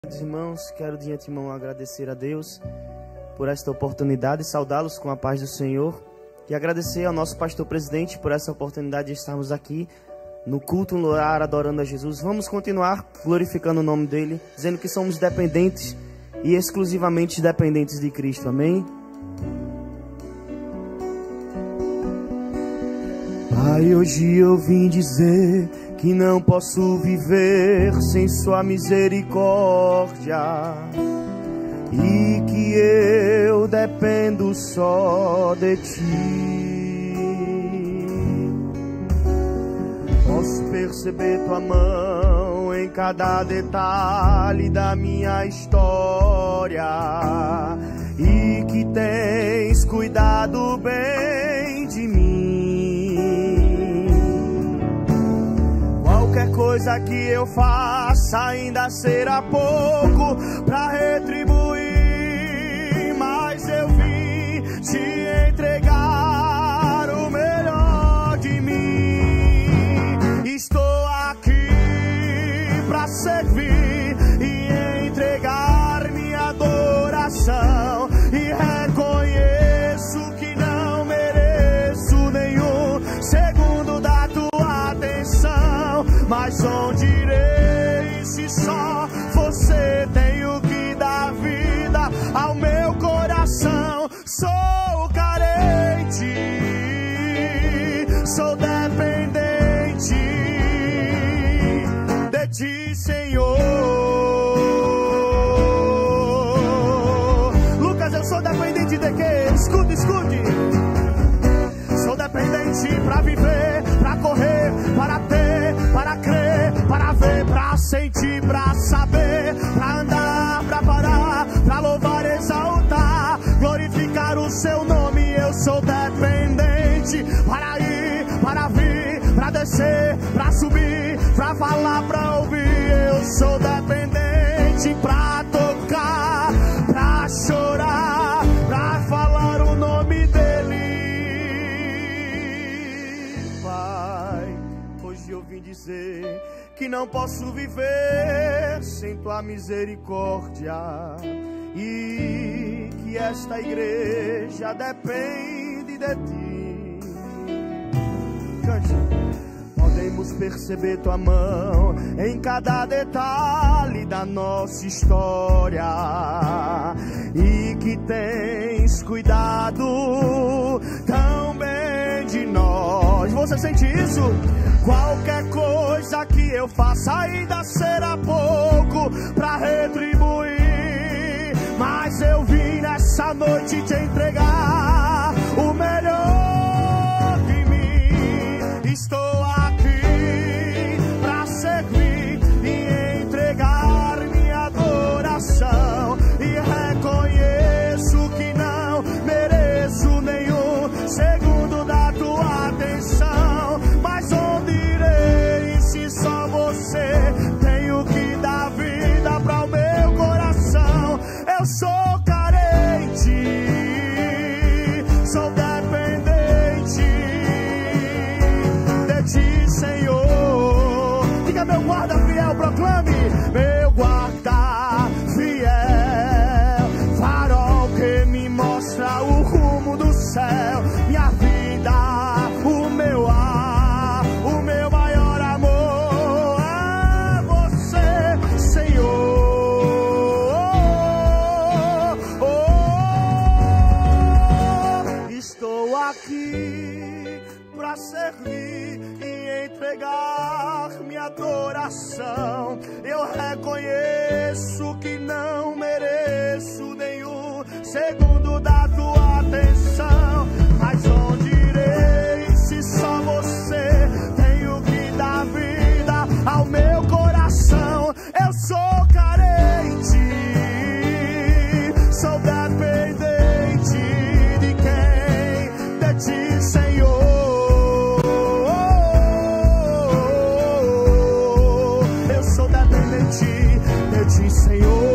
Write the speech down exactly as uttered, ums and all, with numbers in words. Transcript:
Irmãos, quero de antemão agradecer a Deus por esta oportunidade, saudá-los com a paz do Senhor e agradecer ao nosso pastor presidente por essa oportunidade de estarmos aqui no culto, no lar, adorando a Jesus. Vamos continuar glorificando o nome dele, dizendo que somos dependentes e exclusivamente dependentes de Cristo, amém? Pai, hoje eu vim dizer que não posso viver sem sua misericórdia e que eu dependo só de ti. Posso perceber tua mão em cada detalhe da minha história e que tens cuidado bem de mim. Qualquer coisa que eu faça ainda será pouco para retribuir, mas eu vim te entregar o melhor de mim. Estou aqui para servir e entregar minha adoração, e reconheço que não mereço nenhum segundo da tua atenção, mas onde irei se só você tem o que dá vida ao meu coração? Sou carente, sou dependente de ti, Senhor. Lucas, eu sou dependente de quê? Escute, escute. Sou dependente para viver, para correr, para ter, para crer, para ver, para sentir, para saber, para andar, para parar, para louvar, exaltar, glorificar o seu nome. Eu sou dependente para ir, para vir, para descer, para subir, para falar, para ouvir. Eu sou dependente para tocar, para chorar, para falar o nome dele. Pai, hoje eu vim dizer que não posso viver sem tua misericórdia e que esta igreja depende de ti. Cante. Podemos perceber tua mão em cada detalhe da nossa história e que tens cuidado tão bem de nós. Você sente isso? Qualquer coisa que eu faça ainda será pouco para retribuir, mas eu vim nessa noite te entregar o melhor de mim. Estou aqui para servir e entregar minha adoração, e reconheço que não mereço nenhum segundo da tua atenção, mas onde irei se só você tem o que dá vida para o meu coração? Eu sou carente, sou dependente de ti, Senhor. Diga: meu guarda fiel, proclame: meu guarda fiel, farol que me mostra o rumo do céu, minha vida, o meu ar, o meu maior amor é você, Senhor. Oh, oh, estou aqui para servir e entregar minha adoração. Eu reconheço que não mereço nenhum segundo da tua atenção, mas onde irei se só você tem o que dá vida ao meu coração? Eu sou carente, sou dependente de quem? De ti, Senhor. Eu sou dependente de ti, Senhor.